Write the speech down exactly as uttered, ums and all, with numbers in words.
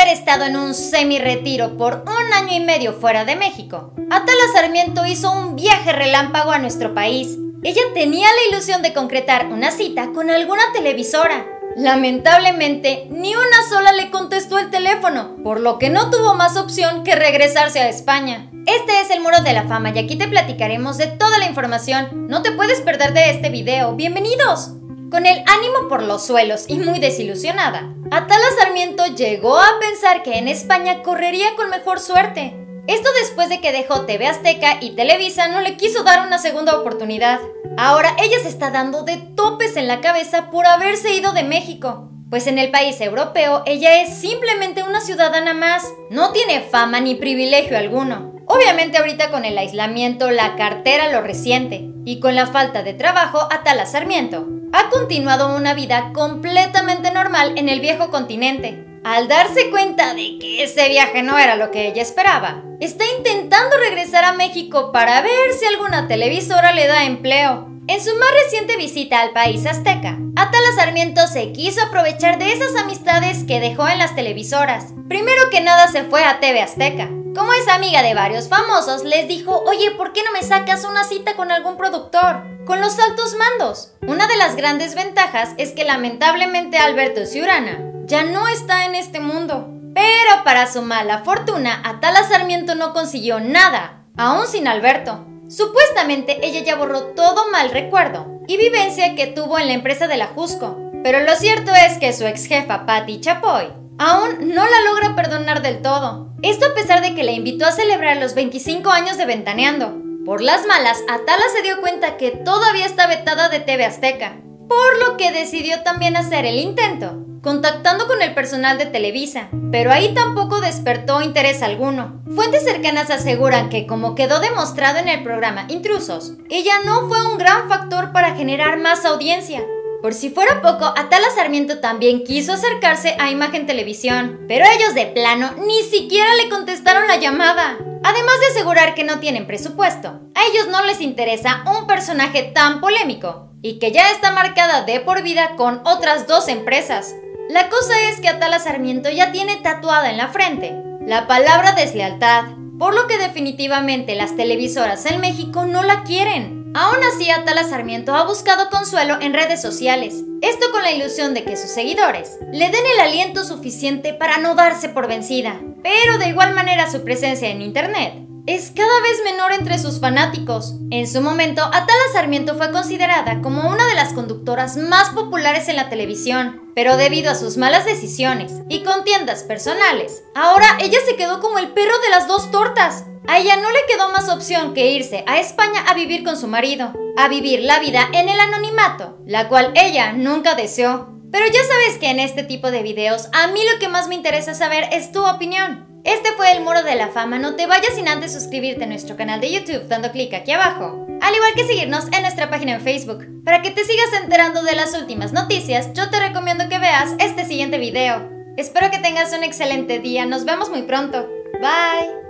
haber estado en un semi-retiro por un año y medio fuera de México, Atala Sarmiento hizo un viaje relámpago a nuestro país. Ella tenía la ilusión de concretar una cita con alguna televisora. Lamentablemente, ni una sola le contestó el teléfono, por lo que no tuvo más opción que regresarse a España. Este es el Muro de la Fama y aquí te platicaremos de toda la información. No te puedes perder de este video. ¡Bienvenidos! Con el ánimo por los suelos y muy desilusionada, Atala Sarmiento llegó a pensar que en España correría con mejor suerte. Esto después de que dejó T V Azteca y Televisa no le quiso dar una segunda oportunidad. Ahora ella se está dando de topes en la cabeza por haberse ido de México, pues en el país europeo ella es simplemente una ciudadana más, no tiene fama ni privilegio alguno. Obviamente ahorita con el aislamiento la cartera lo resiente, y con la falta de trabajo Atala Sarmiento ha continuado una vida completamente normal en el viejo continente. Al darse cuenta de que ese viaje no era lo que ella esperaba, está intentando regresar a México para ver si alguna televisora le da empleo. En su más reciente visita al país azteca, Atala Sarmiento se quiso aprovechar de esas amistades que dejó en las televisoras. Primero que nada se fue a T V Azteca. Como es amiga de varios famosos, les dijo: oye, ¿por qué no me sacas una cita con algún productor? Con los altos mandos. Una de las grandes ventajas es que lamentablemente Alberto Ciurana ya no está en este mundo. Pero para su mala fortuna, Atala Sarmiento no consiguió nada, aún sin Alberto. Supuestamente ella ya borró todo mal recuerdo y vivencia que tuvo en la empresa de la Jusco. Pero lo cierto es que su ex jefa Patti Chapoy aún no la logra perdonar del todo. Esto a pesar de que la invitó a celebrar los veinticinco años de Ventaneando. Por las malas, Atala se dio cuenta que todavía está vetada de T V Azteca, por lo que decidió también hacer el intento, contactando con el personal de Televisa, pero ahí tampoco despertó interés alguno. Fuentes cercanas aseguran que, como quedó demostrado en el programa Intrusos, ella no fue un gran factor para generar más audiencia. Por si fuera poco, Atala Sarmiento también quiso acercarse a Imagen Televisión, pero ellos de plano ni siquiera le contestaron la llamada. Además de asegurar que no tienen presupuesto, a ellos no les interesa un personaje tan polémico y que ya está marcada de por vida con otras dos empresas. La cosa es que Atala Sarmiento ya tiene tatuada en la frente la palabra deslealtad, por lo que definitivamente las televisoras en México no la quieren. Aún así, Atala Sarmiento ha buscado consuelo en redes sociales, esto con la ilusión de que sus seguidores le den el aliento suficiente para no darse por vencida. Pero de igual manera su presencia en internet es cada vez menor entre sus fanáticos. En su momento, Atala Sarmiento fue considerada como una de las conductoras más populares en la televisión, pero debido a sus malas decisiones y contiendas personales, ahora ella se quedó como el perro de las dos tortas. A ella no le quedó más opción que irse a España a vivir con su marido, a vivir la vida en el anonimato, la cual ella nunca deseó. Pero ya sabes que en este tipo de videos a mí lo que más me interesa saber es tu opinión. Este fue el Muro de la Fama. No te vayas sin antes suscribirte a nuestro canal de YouTube dando clic aquí abajo, al igual que seguirnos en nuestra página en Facebook. Para que te sigas enterando de las últimas noticias, yo te recomiendo que veas este siguiente video. Espero que tengas un excelente día. Nos vemos muy pronto. Bye.